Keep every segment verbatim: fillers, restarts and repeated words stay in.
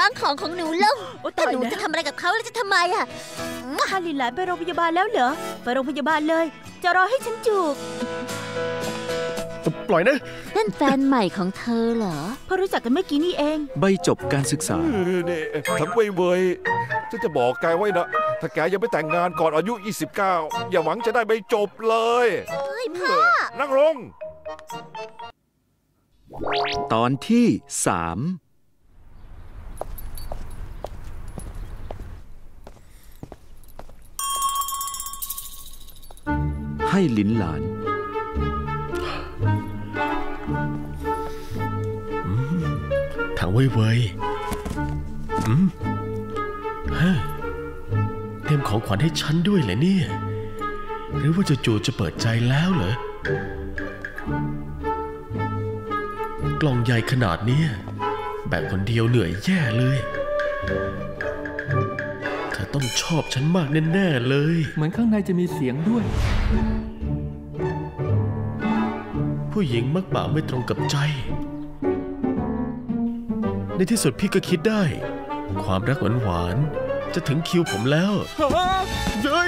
างของของหนูลงแต่หนูจะทำอะไรกับเขาแล้วจะทำไมอะพาลินหลานไปโรงพยาบาลแล้วเหรอไปโรงพยาบาลเลยจะรอให้ฉันจูบปล่อยนะนั่นแฟนใหม่ของเธอเหรอเพิ่งรู้จักกันเมื่อกี้นี่เองใบจบการศึกษานี่ทั้งเว่ยเว่ยฉันจะบอกแกไว้นะถ้าแกยังไม่แต่งงานก่อนอายุยี่สิบเก้าอย่าหวังจะได้ใบจบเลยเฮ้ยพ่อนั่งลงตอนที่สามให้หลินหลานทางเว่ยเว่ยอืมฮะเตรียมของขวัญให้ฉันด้วยเหรอเนี่ยหรือว่าจู่ๆจะเปิดใจแล้วเหรอกล่องใหญ่ขนาดนี้แบกคนเดียวเหนื่อยแย่เลยเธอต้องชอบฉันมากแน่ๆเลยเหมือนข้างในจะมีเสียงด้วยผู้หญิงมักบ่าไม่ตรงกับใจในที่สุดพี่ก็คิดได้ความรักหวานๆจะถึงคิวผมแล้วเย้ย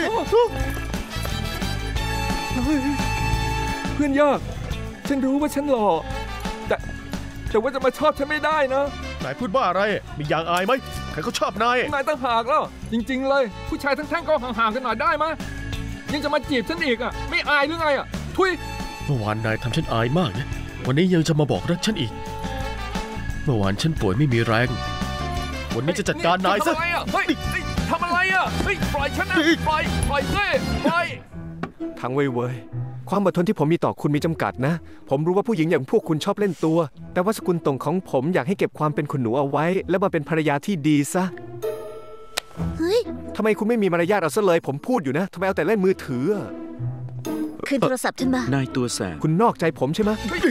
เพื่อนยากฉันรู้ว่าฉันหล่อแต่แต่ว่าจะมาชอบฉันไม่ได้นะนายพูดบ้าอะไรมีอย่างอายไหมใครเขาชอบนายนายตั้งหากแล้วจริงๆเลยผู้ชายทั้งแท่งก็ห่างๆกันหน่อยได้ไหมยังจะมาจีบฉันอีกอ่ะไม่อายหรือไงอ่ะทุยเมื่อวานนายทำฉันอายมากนะวันนี้ยังจะมาบอกรักฉันอีกเมื่อวานฉันป่วยไม่มีแรงวันนี้จะจัดการนายซะทำอะไรอ่ะเฮ้ยปล่อยฉันนะปล่อยปล่อยซิปล่อยทางเว่ยเว่ยความอดทนที่ผมมีต่อคุณมีจำกัดนะผมรู้ว่าผู้หญิงอย่างพวกคุณชอบเล่นตัวแต่ว่าสกุลตรงของผมอยากให้เก็บความเป็นคุณหนูเอาไว้แล้วมาเป็นภรรยาที่ดีซะเฮ้ยทำไมคุณไม่มีมารยาทเอาซะเลยผมพูดอยู่นะทำไมเอาแต่เล่นมือถือคืนโทรศัพท์ฉันมานายตัวแสบคุณนอกใจผมใช่ไหม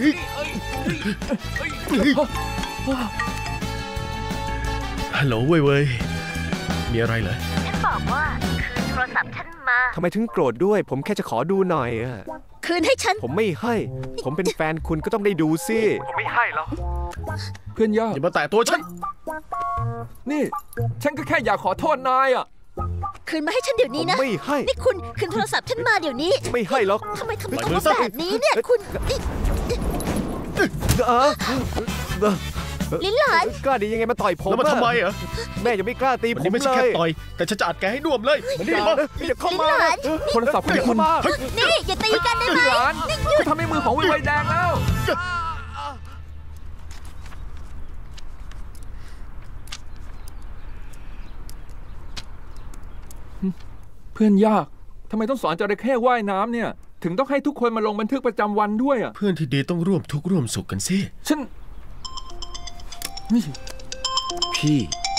ฮัลโหลเว่ยเว่ยมีอะไรเหรอฉันบอกว่าคืนโทรศัพท์ฉันมาทำไมถึงโกรธด้วยผมแค่จะขอดูหน่อยอะคืนให้ฉันผมไม่ให้ผมเป็นแฟนคุณก็ต้องได้ดูสิผมไม่ให้แล้วเพื่อนยากอย่ามาแตะตัวฉันนี่ฉันก็แค่อยากขอโทษนายอ่ะคืนมาให้ฉันเดี๋ยวนี้นะไม่ให้นี่คุณคืนโทรศัพท์ฉันมาเดี๋ยวนี้ไม่ให้หรอกทำไมทำไมต้องแบบนี้เนี่ยคุณลิ้นหลานกล้าดียังไงมาต่อยผมแล้วมาทำไมเหรอแม่ยังไม่กล้าตีผมเลยไม่ใช่แค่ต่อยแต่ฉันจะอัดแกให้น่วมเลยมันนี่มาอย่าเข้ามาโทรศัพท์ของคุณนี่อย่าตีกันได้ไหมคุณทำให้มือของวิไวแดงแล้วเพื่อนยากทำไมต้องสอนจระเข้ว่ายน้ำเนี่ยถึงต้องให้ทุกคนมาลงบันทึกประจำวันด้วยอ่ะเพื่อนที่ดีต้องร่วมทุกข์ร่วมสุขกันสิฉันพี่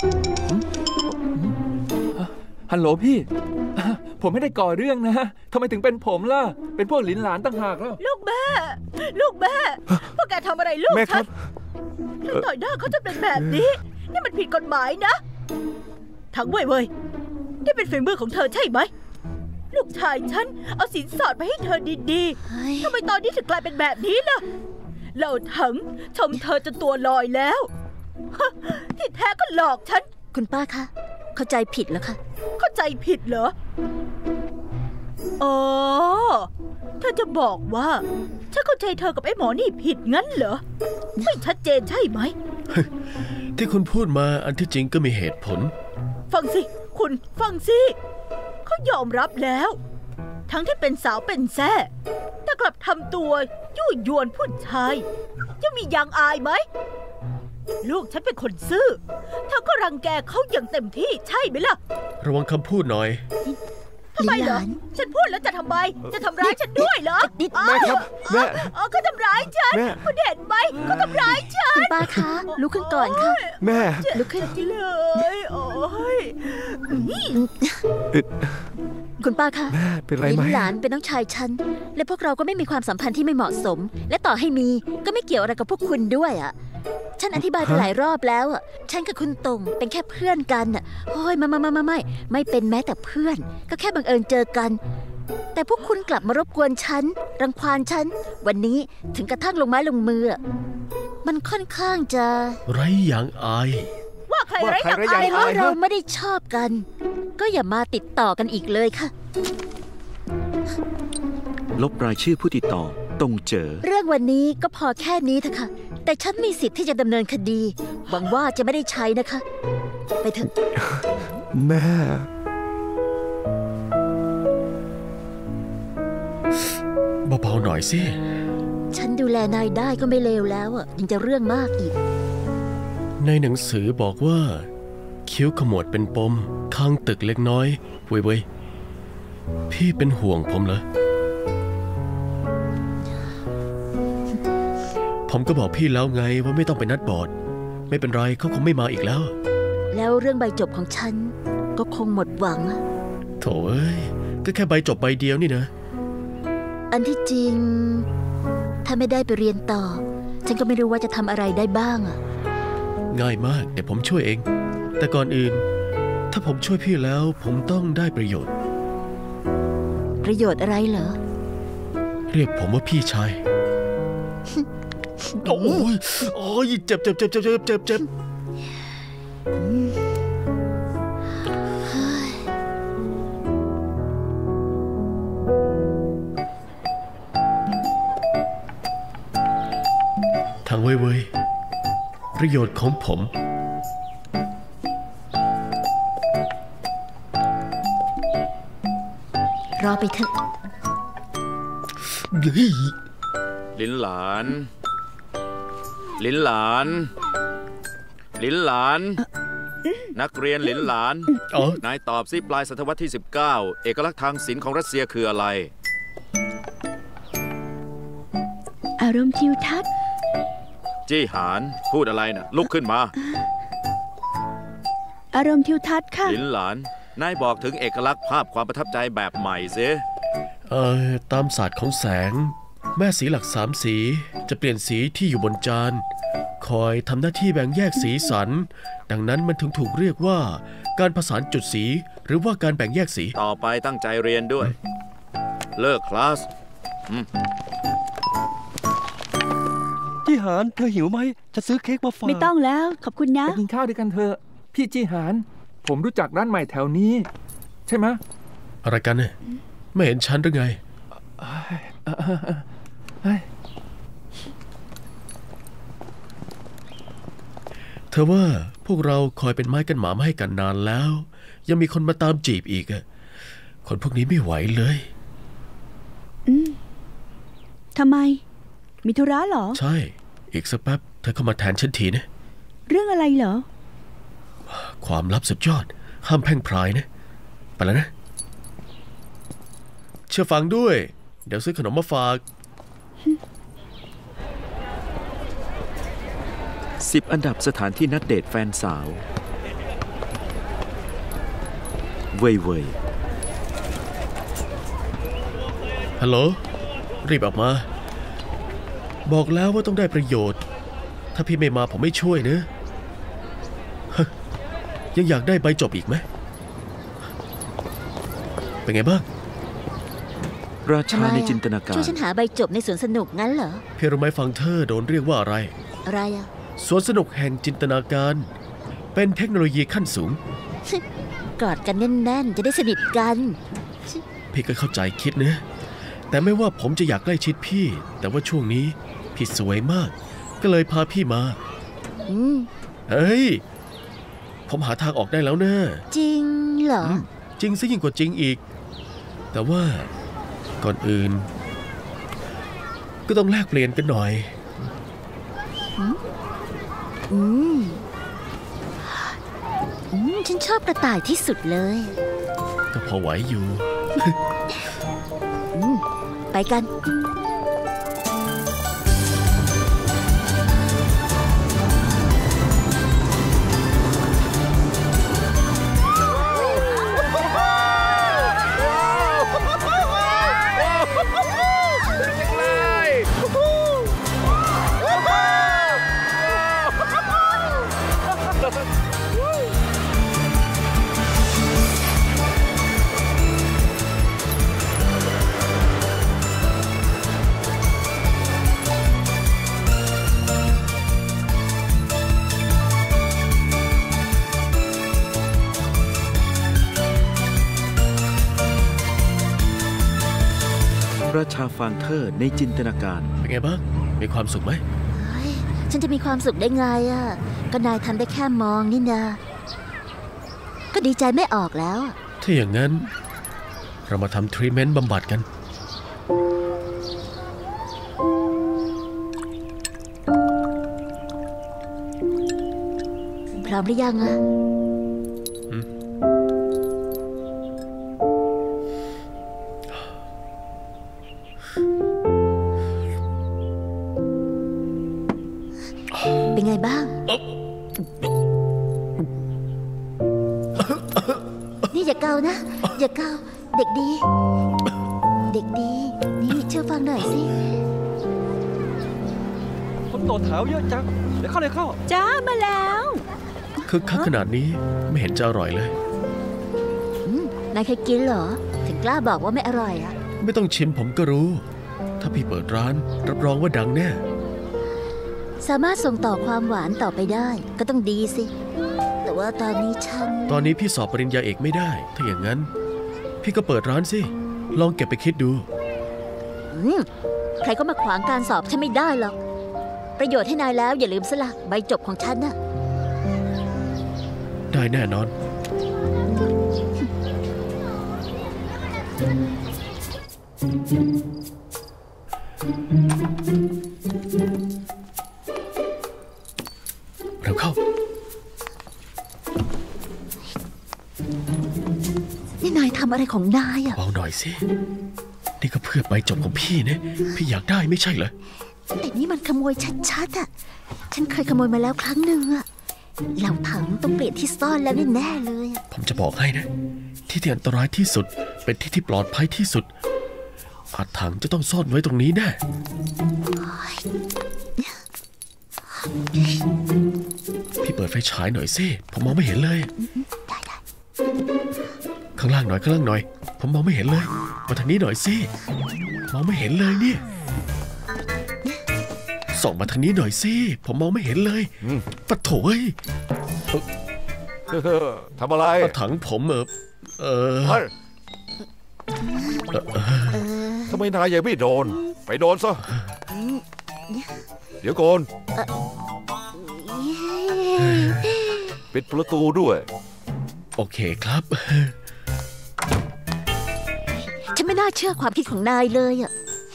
ฮัลโหลพี่ผมไม่ได้ก่อเรื่องนะทำไมถึงเป็นผมล่ะเป็นพวกหลินหลานต่างหากแล้วลูกแม่ลูกแม่พวกแกทำอะไรลูกฉันต่อยหน้าเขาจะเป็นแบบนี้นี่มันผิดกฎหมายนะทั้งเว่ยเว่ยนี่เป็นฝีมือของเธอใช่ไหมลูกชายฉันเอาสินสอดไปให้เธอดีๆทำไมตอนนี้ถึงกลายเป็นแบบนี้ล่ะเราทั้งชมเธอจนตัวลอยแล้วที่แท้ก็หลอกฉันคุณป้าคะเข้าใจผิดแล้วค่ะเข้าใจผิดเหรออ๋อเธอจะบอกว่าฉันเข้าใจเธอกับไอ้หมอนี่ผิดงั้นเหรอไม่ชัดเจนใช่ไหมที่คุณพูดมาอันที่จริงก็มีเหตุผลฟังสิคุณฟังสิเขายอมรับแล้วทั้งที่เป็นสาวเป็นแซ่แต่กลับทำตัวยั่วยวนผู้ชายจะมียางอายไหมลูกฉันเป็นคนซื่อเธอก็รังแกเขาอย่างเต็มที่ใช่ไหมล่ะระวังคำพูดหน่อยทำไมเหรอฉันพูดแล้วจะทำไมจะทำร้ายฉันด้วยเหรอแม่ครับแม่เขาทำร้ายฉันคุณเห็นไหมเขาทำร้ายฉันคุณป้าคะลุกขึ้นก่อนค่ะแม่ลุกขึ้นเลยโอ้ยคุณป้าคะแม่เป็นไรไหมหลานเป็นน้องชายฉันและพวกเราก็ไม่มีความสัมพันธ์ที่ไม่เหมาะสมและต่อให้มีก็ไม่เกี่ยวอะไรกับพวกคุณด้วยอ่ะฉันอธิบายไปหลายรอบแล้วอ่ะฉันกับคุณตงเป็นแค่เพื่อนกันอ่ะโอ้ยมามามาไม่ไม่เป็นแม้แต่เพื่อนก็แค่บังเอิญเจอกันแต่พวกคุณกลับมารบกวนฉันรังควานฉันวันนี้ถึงกระทั่งลงไม้ลงมือมันค่อนข้างจะไร้อย่างอายว่าใครไร้ว่าใครไร้น้ำอายยางเมื่ออายเราไม่ได้ชอบกัน ก็อย่ามาติดต่อกันอีกเลยค่ะลบรายชื่อผู้ติดต่อตรงเจอเรื่องวันนี้ก็พอแค่นี้เถอะค่ะ แต่ฉันมีสิทธิ์ที่จะดำเนินคดี หวังว่าจะไม่ได้ใช้นะคะ ไปเถอะแม่เบาๆหน่อยสิฉันดูแลนายได้ก็ไม่เลวแล้วอ่ะยังจะเรื่องมากอีกในหนังสือบอกว่า คิ้วขมวดเป็นปมข้างตึกเล็กน้อยเว้ยเว้ยพี่เป็นห่วงผมเหรอ ผมก็บอกพี่แล้วไงว่าไม่ต้องไปนัดบอร์ดไม่เป็นไรเขาคงไม่มาอีกแล้วแล้วเรื่องใบจบของฉันก็คงหมดหวังอะโถ่เอ้ยก็แค่ใบจบใบเดียวนี่นะอันที่จริง ถ้าไม่ได้ไปเรียนต่อ ฉันก็ไม่รู้ว่าจะทำอะไรได้บ้างอะง่ายมากเดี๋ยวผมช่วยเอง แต่ก่อนอื่น ถ้าผมช่วยพี่แล้วผมต้องได้ประโยชน์ประโยชน์อะไรเหรอเรียกผมว่าพี่ชาย โอ้ยโอ้ยเจ็บเจ็บเจ็บเจ็บเจ็บเจ็บเจ็บทางเว่ยๆประโยชน์ของผมรอไปเถอะลินหลาน ลินหลาน ลินหลาน นักเรียนลินหลานอ๋อนายตอบซิปลายศตวรรษที่ สิบเก้า เอกลักษณ์ทางศิลป์ของรัสเซียคืออะไรอารมณ์ทิวทัศน์จี้หานพูดอะไรนะ่ะลุกขึ้นมาอารมณ์ทิวทัศน์ค่ะลินหลาน นายบอกถึงเอกลักษณ์ภาพความประทับใจแบบใหม่สิเอ่อตามศาสตร์ของแสง แม่สีหลักสามสีจะเปลี่ยนสีที่อยู่บนจานคอยทำหน้าที่แบ่งแยกสีสัน ดังนั้นมันถึงถูกเรียกว่าการผสานจุดสีหรือว่าการแบ่งแยกสีต่อไปตั้งใจเรียนด้วย เลิกคลาสจี้หานเธอหิวไหมจะซื้อเค้กมาฝากไม่ต้องแล้วขอบคุณนะไปกินข้าวด้วยกันเถอะพี่จี้หานผมรู้จักร้านใหม่แถวนี้ ใช่ไหมอะไรกันเนี่ยไม่เห็นฉันหรือไงเฮ้ยเธอว่าพวกเราคอยเป็นไม้กันหมามาให้กันนานแล้ว ยังมีคนมาตามจีบอีกอะคนพวกนี้ไม่ไหวเลยอืมทำไม มีธุระเหรอใช่อีกสักแป๊บเธอเข้ามาแทนฉันทีนะเรื่องอะไรเหรอความลับสุดยอดห้ามแพร่งพรายนะไปแล้วนะ เชื่อฟังด้วย เดี๋ยวซื้อขนมมาฝากสิบ อันดับสถานที่นัดเดทแฟนสาว เว่ยเว่ยฮัลโหลรีบออกมา บอกแล้วว่าต้องได้ประโยชน์ ถ้าพี่ไม่มาผมไม่ช่วยนะฮะยังอยากได้ใบจบอีกไหมเป็นไงบ้างราชาทำไมในอะจินตนาการช่วยฉันหาใบจบในสวนสนุกงั้นเหรอพี่รู้ไหมฟังเธอโดนเรียกว่าอะไรอะไรอะสวนสนุกแห่งจินตนาการ เป็นเทคโนโลยีขั้นสูงกอดกันแน่นๆ จะได้สนิทกันพี่ก็เข้าใจคิดนะ แต่ไม่ว่าผมจะอยากใกล้ชิดพี่ แต่ว่าช่วงนี้พี่สวยมาก ก็เลยพาพี่มาอืมเฮ้ย ผมหาทางออกได้แล้วนะจริงเหรออืมจริงซะยิ่งกว่าจริงอีก แต่ว่าก่อนอื่น ก็ต้องแลกเปลี่ยนกันหน่อยอืม อืม ฉันชอบกระต่ายที่สุดเลยก็พอไหวอยู่อืม ไปกันราชาฟานเทอร์ในจินตนาการเป็นไงบ้างมีความสุขไหมเฮ้ยฉันจะมีความสุขได้ไงอ่ะก็นายทำได้แค่มองนี่นาก็ดีใจไม่ออกแล้วถ้าอย่างนั้นเรามาทำทรีทเมนต์บำบัดกันพร้อมหรือยังอะเป็นไงบ้าง นี่อย่าเกานะ อย่าเกาเด็กดี เด็กดี นี่เชื่อฟังหน่อยสิผมโดดแถวเยอะจังเดี๋ยวเข้าเลยเข้าจ้ามาแล้วคึกคักขนาดนี้ไม่เห็นจะอร่อยเลยอืมนายเคยกินเหรอ ถึงกล้าบอกว่าไม่อร่อยอะไม่ต้องชิมผมก็รู้ ถ้าพี่เปิดร้านรับรองว่าดังแน่สามารถส่งต่อความหวานต่อไปได้ ก็ต้องดีสิ แต่ว่าตอนนี้ฉันตอนนี้พี่สอบปริญญาเอกไม่ได้ ถ้าอย่างนั้น พี่ก็เปิดร้านสิ ลองเก็บไปคิดดูอืมใครก็มาขวางการสอบฉันไม่ได้หรอก ประโยชน์ให้นายแล้วอย่าลืมสละใบจบของฉันนะได้แน่นอน เร็วเข้านี่นายทำอะไรของนายอะเบาหน่อยสิ นี่ก็เพื่อใบจบของพี่นะ พี่อยากได้ไม่ใช่เหรอแต่นี่มันขโมยชัดๆอะฉันเคยขโมยมาแล้วครั้งหนึ่งอะเหล่าถังต้องเปลี่ยนที่ซ่อนแล้วแน่ๆเลยอะผมจะบอกให้นะ ที่ที่อันตรายที่สุด เป็นที่ที่ปลอดภัยที่สุด อาจถังจะต้องซ่อนไว้ตรงนี้แน่ พี่เปิดไฟฉายหน่อยสิ ผมมองไม่เห็นเลยได้ได้ข้างล่างหน่อยข้างล่างหน่อย ผมมองไม่เห็นเลย มาทางนี้หน่อยสิ มองไม่เห็นเลยเนี่ยส่องมาทางนี้หน่อยสิ ผมมองไม่เห็นเลยปะโถเอ้ยทำอะไรกระถังผมเออเออเฮ้ยทำไมนายยังไม่โดน ไปโดนซะ เดี๋ยวก่อนปิดประตูด้วยโอเคครับฉันไม่น่าเชื่อความคิดของนายเลยอะ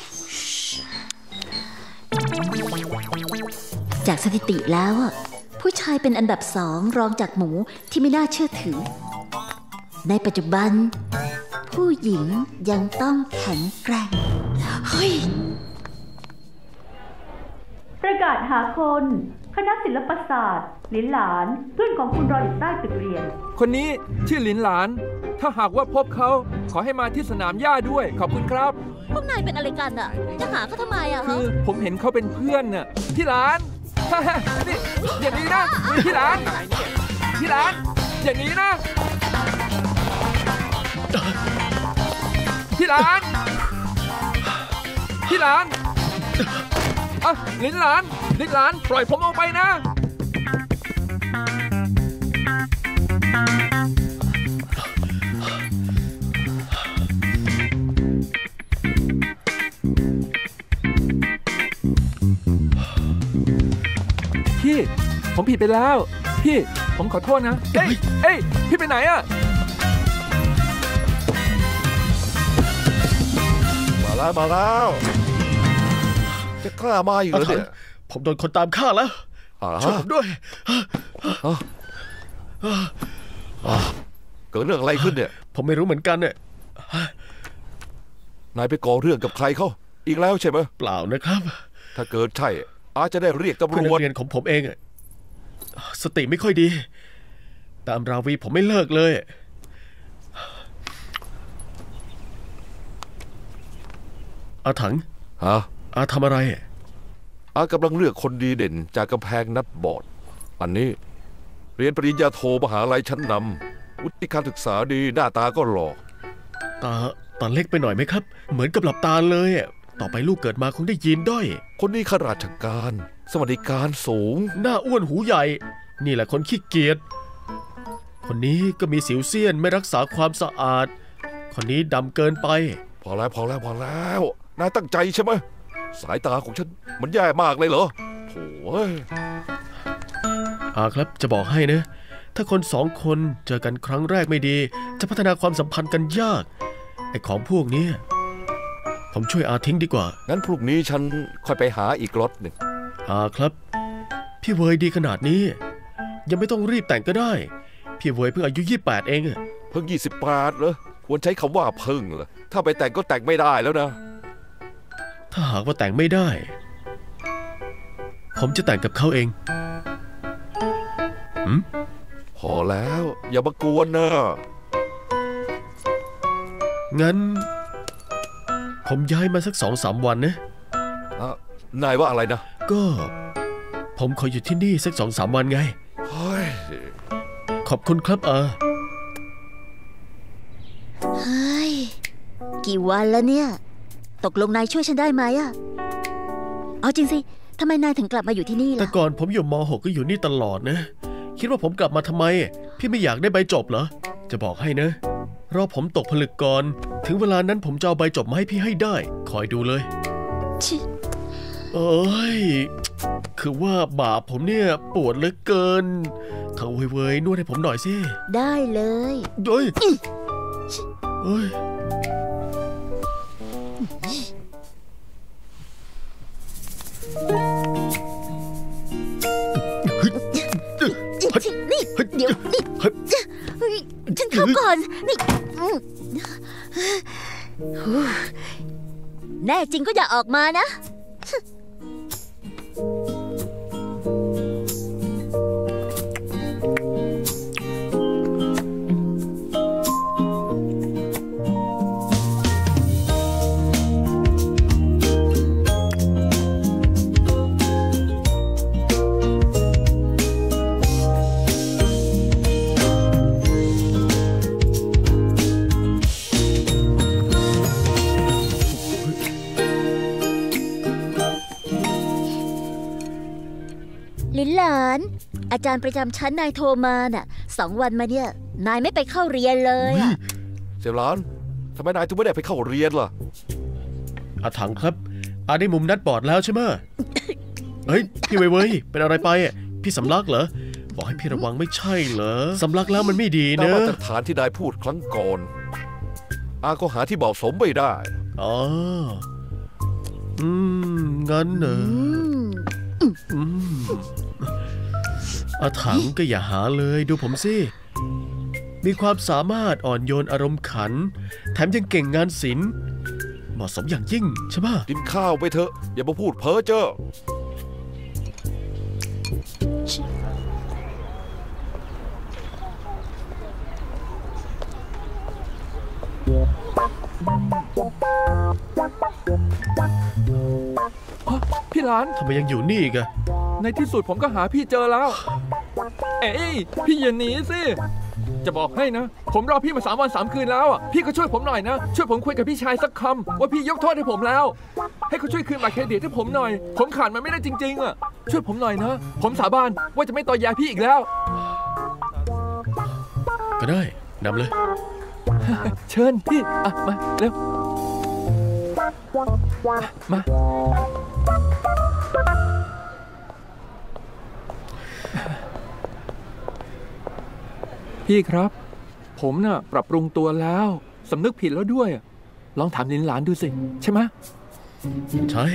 จากสถิติแล้วอะผู้ชายเป็นอันดับสองรองจากหมูที่ไม่น่าเชื่อถือ ในปัจจุบัน ผู้หญิงยังต้องแข็งแกร่งเฮ้ยประกาศหาคนคณะศิลปศาสตร์หลินหลานเพื่อนของคุณรออยู่ใต้ตึกเรียนคนนี้ชื่อหลินหลาน ถ้าหากว่าพบเขาขอให้มาที่สนามหญ้าด้วย ขอบคุณครับพวกนายเป็นอะไรกันอะจะหาเขาทำไมอะคืฮะอผมเห็นเขาเป็นเพื่อนน่ะพี่หลาน นี่อย่างนี้นะพี่หลานพี่หลานอย่างนี้นะพี่หลานพี่หลานอ่ะลินหลานลินหลานปล่อยผมออกไปนะพี่ผมผิดไปแล้วพี่ผมขอโทษนะเอ้ยเอ้ยพี่ไปไหนอะมาแล้วมาแล้วจะกล้ามาอยู่เหรอเนี่ยผมโดนคนตามฆ่าแล้ว ช่วยผมด้วยเกิดเรื่องอะไรขึ้นเนี่ยผมไม่รู้เหมือนกันเนี่ยนายไปก่อเรื่องกับใครเขาอีกแล้วใช่ไหมเปล่านะครับถ้าเกิดใช่อาจจะได้เรียกตำเพื่อนรนัวจกเรียนของผมเองอะสติไม่ค่อยดี ตามราวีผมไม่เลิกเลยอาถังฮะอาทำอะไรอากำลังเลือกคนดีเด่นจากกำแพงนัดบอร์ดอันนี้เรียนปริญญาโทมหาลัยชั้นนำวุฒิการศึกษาดีหน้าตาก็หล่อตาตาเล็กไปหน่อยไหมครับ เหมือนกับหลับตาเลยอะต่อไปลูกเกิดมาคงได้ยินด้อยคนนี้ข้าราชการ สวัสดิการสูงหน้าอ้วนหูใหญ่ นี่แหละคนขี้เกียจคนนี้ก็มีสิวเซียนไม่รักษาความสะอาด คนนี้ดำเกินไปพอแล้วพอแล้วพอแล้ว นนายตั้งใจใช่ไหมสายตาของฉันมันแย่มากเลยเหรอโถ่อาครับจะบอกให้นะถ้าคนสองคนเจอกันครั้งแรกไม่ดีจะพัฒนาความสัมพันธ์กันยากไอ้ของพวกนี้ผมช่วยอาทิ้งดีกว่างั้นพรุ่งนี้ฉันค่อยไปหาอีกรถหนึ่งอาครับพี่เวยดีขนาดนี้ยังไม่ต้องรีบแต่งก็ได้พี่เวยเพิ่งอายุยี่สิบแปดเองเพิ่งยี่สิบแปดเหรอควรใช้คำว่าเพิ่งเหรอถ้าไปแต่งก็แต่งไม่ได้แล้วนะถ้าหากว่าแต่งไม่ได้ผมจะแต่งกับเขาเองหืมพอแล้วอย่ามากวนนะงั้นผมย้ายมาสักสองสามวันนะนายว่าอะไรนะก็ผมขออยู่ที่นี่สักสองสามวันไงขอบคุณครับอาเฮ้ยกี่วันแล้วเนี่ยตกลงนายช่วยฉันได้ไหมอะเอาจริงสิทำไมนายถึงกลับมาอยู่ที่นี่ล่ะแต่ก่อนผมอยู่ม หก ก็อยู่นี่ตลอดนะคิดว่าผมกลับมาทำไมพี่ไม่อยากได้ใบจบเหรอจะบอกให้นะรอผมตกผลึกก่อนถึงเวลานั้นผมจะเอาใบจบมาให้พี่ให้ได้คอยดูเลยเอ้ยคือว่าบ่าผมเนี่ยปวดเหลือเกินเธอเว้ยๆนวดให้ผมหน่อยสิได้เลยเฮ้ยเฮ้ยนี่เดี๋ยวนี่ฉันเข้าก่อนนี่แน่จริงก็อย่าออกมานะลินหลานอาจารย์ประจำชั้นนายโทรมาน่ะสองวันมาเนี่ยนายไม่ไปเข้าเรียนเลยอะเสี่ยวหลานทำไมนายถึงไม่ได้ไปเข้าเรียนล่ะอาถังครับอาได้มุมนัดบอร์ดแล้วใช่ไหมเฮ้ยพี่เว้ยๆเป็นอะไรไปพี่สำลักเหรอบอกให้พี่ระวังไม่ใช่เหรอสำลักแล้วมันไม่ดีนะแต่มาตรฐานที่นายพูดครั้งก่อนอาก็หาที่เหมาะสมไม่ได้อ๋ออืมงั้นเหรออาถังก็อย่าหาเลยดูผมสิมีความสามารถอ่อนโยนอารมณ์ขันแถมยังเก่งงานศิลป์เหมาะสมอย่างยิ่งใช่ไหมกินข้าวไปเถอะอย่ามาพูดเพ้อเจ้อพี่หลานทำไมยังอยู่นี่อีกอะในที่สุดผมก็หาพี่เจอแล้วเอ้ยพี่อย่าหนีสิจะบอกให้นะผมรอพี่มาสามวันสามคืนแล้วอ่ะพี่ก็ช่วยผมหน่อยนะช่วยผมคุยกับพี่ชายสักคำว่าพี่ยกโทษให้ผมแล้วให้เขาช่วยคืนบัตรเครดิตให้ผมหน่อยผมขาดมันไม่ได้จริงๆอ่ะช่วยผมหน่อยนะผมสาบานว่าจะไม่ต่อแย่พี่อีกแล้วก็ได้นำเลยเชิญพี่อ่ะมาเร็วมาพี่ครับผมน่ะปรับปรุงตัวแล้วสำนึกผิดแล้วด้วยลองถามลินหลานดูสิใช่ไหมใช่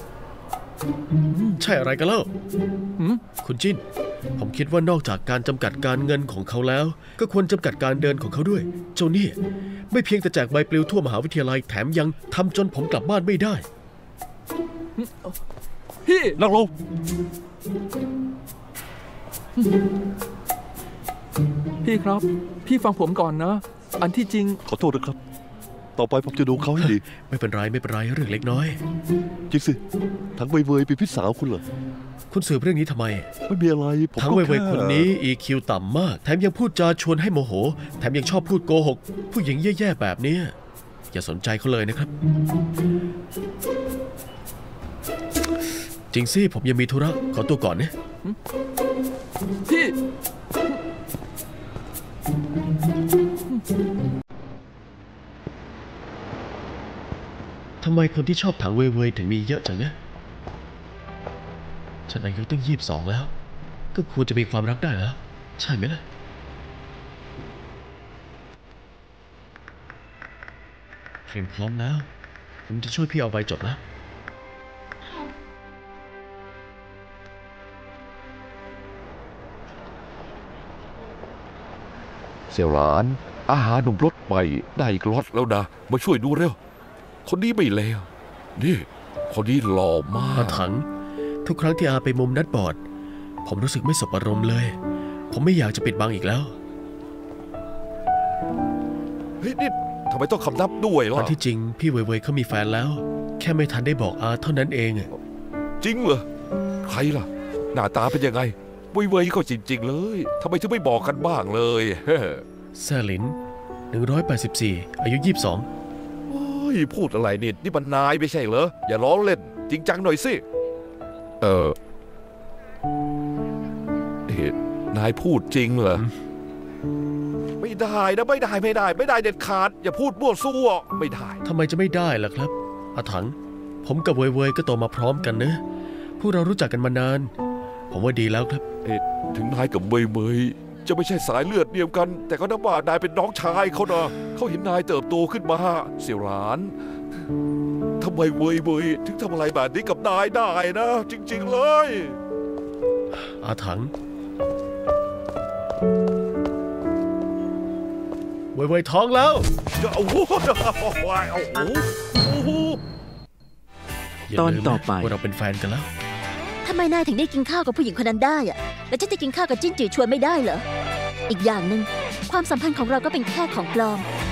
ใช่อะไรกันเล่าคุณจิ้นผมคิดว่านอกจากการจำกัดการเงินของเขาแล้วก็ควรจำกัดการเดินของเขาด้วยเจ้านี่ไม่เพียงแต่แจกใบปลิวทั่วมหาวิทยาลัยแถมยังทำจนผมกลับบ้านไม่ได้พี่นั่งลงพี่ครับพี่ฟังผมก่อนนะอันที่จริงขอโทษนะครับต่อไปผมจะดูเขาให้ดีไม่เป็นไรไม่เป็นไรเรื่องเล็กน้อยจริงสิทั้งเว่ยๆเป็นพี่สาวคุณเหรอคุณสืบเรื่องนี้ทำไมไม่มีอะไรผมทั้งเว่ยๆคนนี้ อี คิว ต่ำมากแถมยังพูดจาชวนให้โมโหแถมยังชอบพูดโกหกผู้หญิงแย่ๆแบบนี้อย่าสนใจเขาเลยนะครับจริงสิผมยังมีธุระขอตัวก่อนนะพี่ถ้าำไมคนที่ชอบถังเว่ยๆถึงมีเยอะจังเนี่ยฉันอายุตั้งยี่สิบสองแล้วก็ควรจะมีความรักได้แล้วใช่ไหมล่ะเตรียมพร้อมแล้วผมจะช่วยพี่เอาใบจดแล้วเสี่ยวหลานอาหารหนุ่มรถใหม่ได้อีกรถแล้วนะมาช่วยดูเร็วคนนี้ไม่เลวนี่คนนี้หล่อมากอาถังทุกครั้งที่อาไปมุมนัดบอร์ดผมรู้สึกไม่สบอารมณ์เลยผมไม่อยากจะปิดบังอีกแล้วเฮ้ยนี่ทำไมต้องคำนับด้วยตอล่ะนที่จริงพี่เว่ยๆเขามีแฟนแล้วแค่ไม่ทันได้บอกอาเท่านั้นเองจริงเหรอใครล่ะหน้าตาเป็นยังไงเว่ยๆก็จริงๆเลยทำไมถึงไม่บอกกันบ้างเลยแซ่หลินหนึ่งร้อยแปดสิบสี่อายุยี่สิบสองโอ้ยพูดอะไรนี่นี่มันนายไม่ใช่เหรออย่าล้อเล่นจริงจังหน่อยสิเออเอ๊ะนายพูดจริงเหรอไม่ได้นะไม่ได้ไม่ได้ไม่ได้เด็ดขาดอย่าพูดมั่วซั่วไม่ได้ทำไมจะไม่ได้ล่ะครับอาถังผมกับเว่ยๆก็โตมาพร้อมกันนะพวกเรารู้จักกันมานานผมว่าดีแล้วครับเอ๊ะถึงนายกับเมยเมยจะไม่ใช่สายเลือดเดียวกัน แต่ก็นับว่านายเป็นน้องชายเขานะเขาเห็นนายเติบโตขึ้นมาเสี่ยวหลานทำไมเมยเมยถึงทำอะไรแบบนี้กับนายได้นะ จริงๆเลยอาถังเว่ยๆท้องแล้วโอ้โหโอ้โหตอนต่อไปว่าเราเป็นแฟนกันแล้วทำไมนายถึงได้กินข้าวกับผู้หญิงคนนั้นได้อะแล้วฉันจะกินข้าวกับจิ้นจือชวนไม่ได้เหรอ อีกอย่างหนึ่งความสัมพันธ์ของเราก็เป็นแค่ของปลอม